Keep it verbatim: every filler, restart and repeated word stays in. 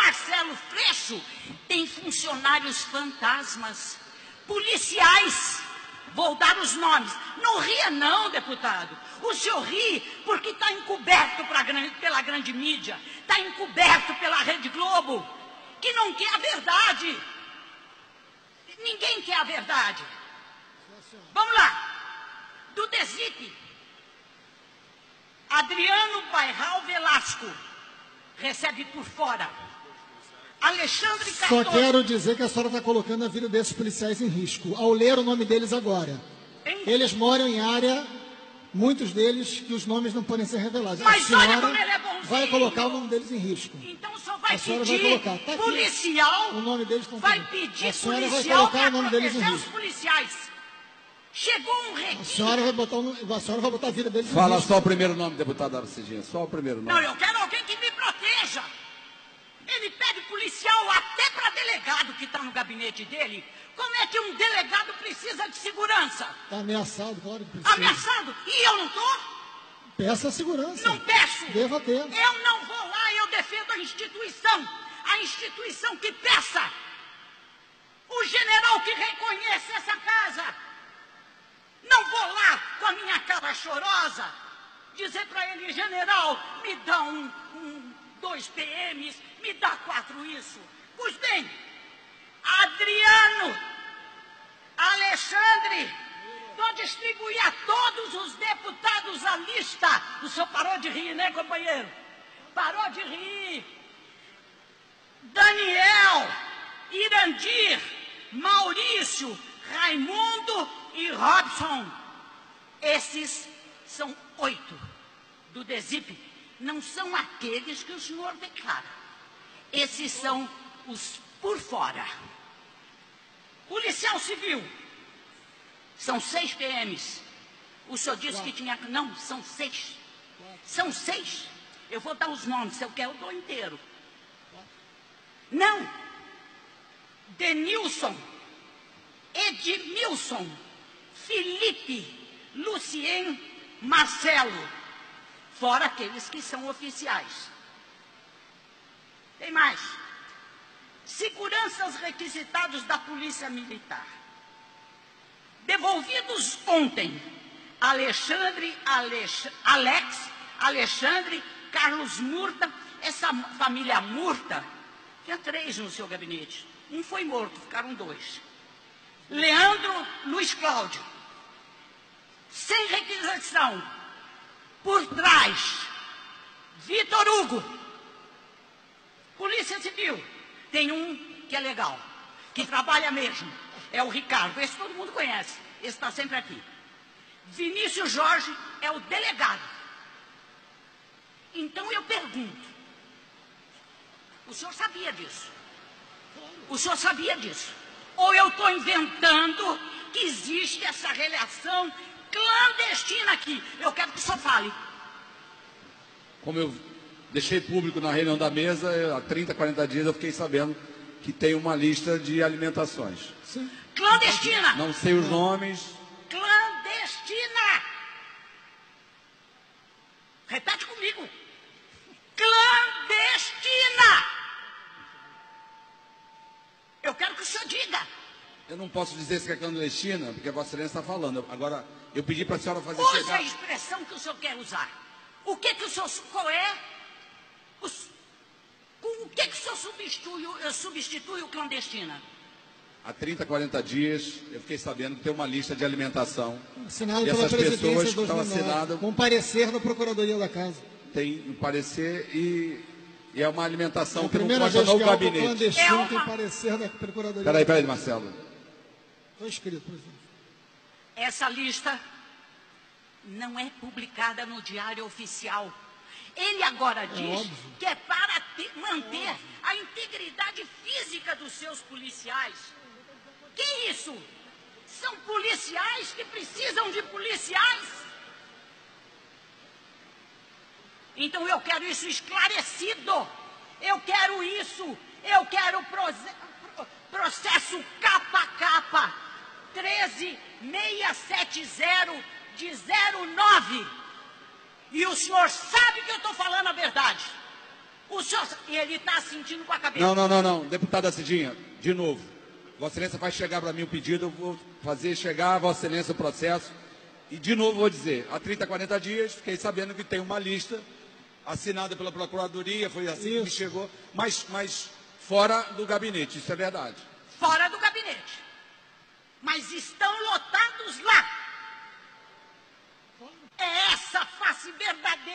Marcelo Freixo tem funcionários fantasmas, policiais. Vou dar os nomes. Não ria não, deputado. O senhor ri porque está encoberto pra, pela grande mídia, está encoberto pela Rede Globo, que não quer a verdade. Ninguém quer a verdade. Vamos lá. Do DESIP, Adriano Bairral Velasco recebe por fora. Alexandre Cardoso. Só quero dizer que a senhora está colocando a vida desses policiais em risco, ao ler o nome deles agora. Hein? Eles moram em área, muitos deles, que os nomes não podem ser revelados. Mas a senhora olha como ele é bonzinho. vai colocar o nome deles em risco. Então só vai A senhora pedir vai colocar. Tá aqui. policial, O nome deles estão vai tudo. pedir A senhora vai policial colocar para o nome deles em proteger os risco. policiais. Chegou um A requinte. senhora vai botar, o- a senhora vai botar a vida deles em Fala risco. só o primeiro nome, deputado Aracidinha, só o primeiro nome. Não, eu quero alguém que me proteja. Ele pede policial até para delegado que está no gabinete dele. Como é que um delegado precisa de segurança? Está ameaçado, claro que precisa. Ameaçado? E eu não estou? Peça a segurança. Não peço. Deva ter. Eu não vou lá, eu defendo a instituição. A instituição que peça. O general que reconhece essa casa. Não vou lá com a minha cara chorosa dizer para ele, general, me dá um, um, dois P Ms, me dá quatro isso. Pois bem, Adriano, Alexandre, vou distribuir a todos os deputados a lista. O senhor parou de rir, né, companheiro? Parou de rir. Daniel, Irandir, Maurício, Raimundo e Robson. Esses são oito do DESIP. Não são aqueles que o senhor declara. Esses são os por fora. Policial Civil. São seis P Ms. O senhor disse que tinha... Não, são seis. São seis. Eu vou dar os nomes, se eu quero, eu dou inteiro. Não. Denilson, Edmilson, Felipe, Lucien, Marcelo. Fora aqueles que são oficiais. Tem mais. Seguranças requisitados da Polícia Militar. Devolvidos ontem, Alexandre, Alex, Alex, Alexandre, Carlos Murta, essa família Murta, tinha três no seu gabinete. Um foi morto, ficaram dois. Leandro Luiz Cláudio, sem requisição, por trás, Vitor Hugo. Polícia Civil, tem um que é legal, que trabalha mesmo, é o Ricardo, esse todo mundo conhece, esse está sempre aqui. Vinícius Jorge é o delegado. Então eu pergunto, o senhor sabia disso? O senhor sabia disso? Ou eu estou inventando que existe essa relação clandestina aqui? Eu quero que o senhor fale. Como eu deixei público na reunião da mesa, eu, há trinta, quarenta dias eu fiquei sabendo que tem uma lista de alimentações. Sim. Clandestina! Não sei os nomes. Clandestina! Repete comigo. Clandestina! Eu quero que o senhor diga. Eu não posso dizer se é clandestina, porque a Vossa Excelência está falando. Agora, eu pedi para a senhora fazer Use chegar... a expressão que o senhor quer usar. O que que o senhor... Qual é? Os, com o que que o senhor substitui, substitui o clandestina? Há trinta, quarenta dias, eu fiquei sabendo que tem uma lista de alimentação. Assinado E pela essas pessoas presidência que de dois estão mil e nove, assinadas com parecer da Procuradoria da Casa. têm um parecer e, e é uma alimentação É a que não primeira consta vez no que algo gabinete. clandestino É uma- tem parecer da Procuradoria Peraí, da peraí, Casa. Marcelo. Estou escrito, presidente. Essa lista não é publicada no Diário Oficial. Ele agora diz óbvio. que é para te- manter a integridade física dos seus policiais. Que isso? São policiais que precisam de policiais? Então eu quero isso esclarecido. Eu quero isso. Eu quero proce- pro- processo capa a capa. treze mil seiscentos e setenta de zero nove. E o senhor sabe que eu estou falando a verdade. O senhor, ele está sentindo com a cabeça. Não, não, não, não. Deputada Cidinha, de novo. Vossa Excelência vai chegar para mim o pedido, eu vou fazer chegar a Vossa Excelência o processo. E, de novo, vou dizer, há trinta, quarenta dias, fiquei sabendo que tem uma lista assinada pela Procuradoria, foi assim que me chegou, mas, mas fora do gabinete, isso é verdade. Fora do gabinete. Mas estão lotados lá. É essa face verdadeira